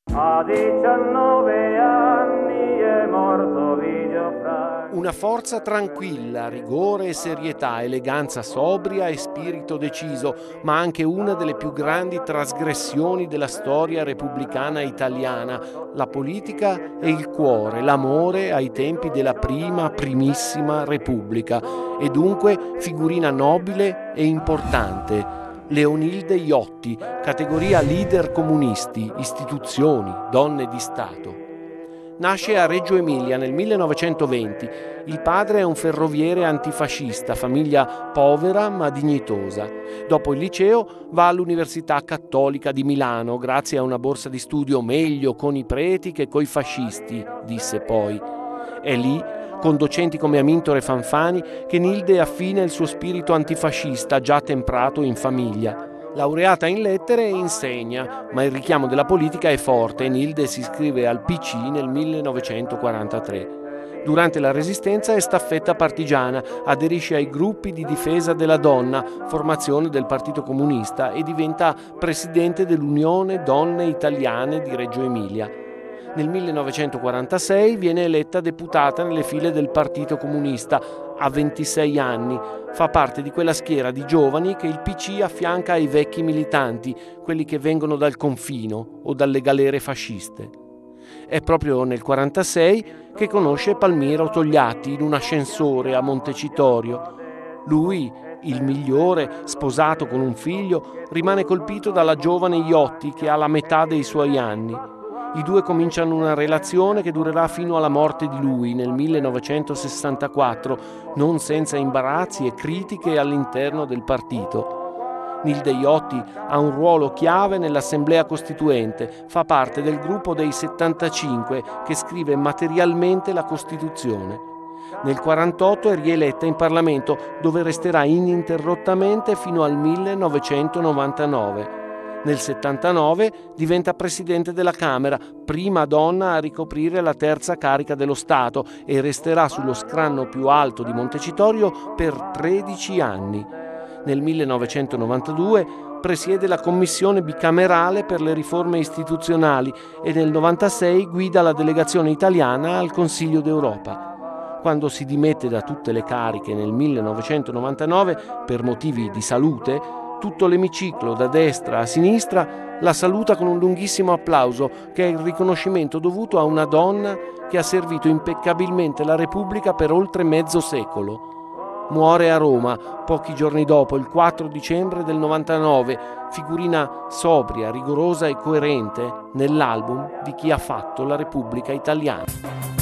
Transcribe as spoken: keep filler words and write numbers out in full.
A diciannove anni è morto Ovidio Franchi. Una forza tranquilla, rigore e serietà, eleganza sobria e spirito deciso, ma anche una delle più grandi trasgressioni della storia repubblicana italiana. La politica e il cuore, l'amore ai tempi della prima, primissima Repubblica. E dunque figurina nobile e importante. Leonilde Iotti, categoria leader comunisti, istituzioni, donne di Stato. Nasce a Reggio Emilia nel millenovecentoventi. Il padre è un ferroviere antifascista, famiglia povera ma dignitosa. Dopo il liceo va all'Università Cattolica di Milano, grazie a una borsa di studio meglio con i preti che coi fascisti, disse poi. È lì, con docenti come Amintore Fanfani, che Nilde affina il suo spirito antifascista già temprato in famiglia. Laureata in lettere insegna, ma il richiamo della politica è forte e Nilde si iscrive al P C nel millenovecentoquarantatré. Durante la Resistenza è staffetta partigiana, aderisce ai gruppi di difesa della donna, formazione del Partito Comunista, e diventa presidente dell'Unione Donne Italiane di Reggio Emilia. Nel millenovecentoquarantasei viene eletta deputata nelle file del Partito Comunista a ventisei anni. Fa parte di quella schiera di giovani che il P C affianca ai vecchi militanti, quelli che vengono dal confino o dalle galere fasciste. È proprio nel quarantasei che conosce Palmiro Togliatti in un ascensore a Montecitorio. Lui, il migliore, sposato con un figlio, rimane colpito dalla giovane Iotti che ha la metà dei suoi anni. I due cominciano una relazione che durerà fino alla morte di lui nel millenovecentosessantaquattro, non senza imbarazzi e critiche all'interno del partito. Nilde Iotti ha un ruolo chiave nell'Assemblea Costituente, fa parte del gruppo dei settantacinque che scrive materialmente la Costituzione. Nel quarantotto è rieletta in Parlamento, dove resterà ininterrottamente fino al millenovecentonovantanove. Nel settantanove diventa presidente della Camera, prima donna a ricoprire la terza carica dello Stato, e resterà sullo scranno più alto di Montecitorio per tredici anni. Nel millenovecentonovantadue presiede la Commissione bicamerale per le riforme istituzionali e nel novantasei guida la delegazione italiana al Consiglio d'Europa. Quando si dimette da tutte le cariche nel millenovecentonovantanove per motivi di salute, tutto l'emiciclo, da destra a sinistra, la saluta con un lunghissimo applauso, che è il riconoscimento dovuto a una donna che ha servito impeccabilmente la Repubblica per oltre mezzo secolo. Muore a Roma pochi giorni dopo, il quattro dicembre del novantanove, figurina sobria, rigorosa e coerente nell'album di chi ha fatto la Repubblica Italiana.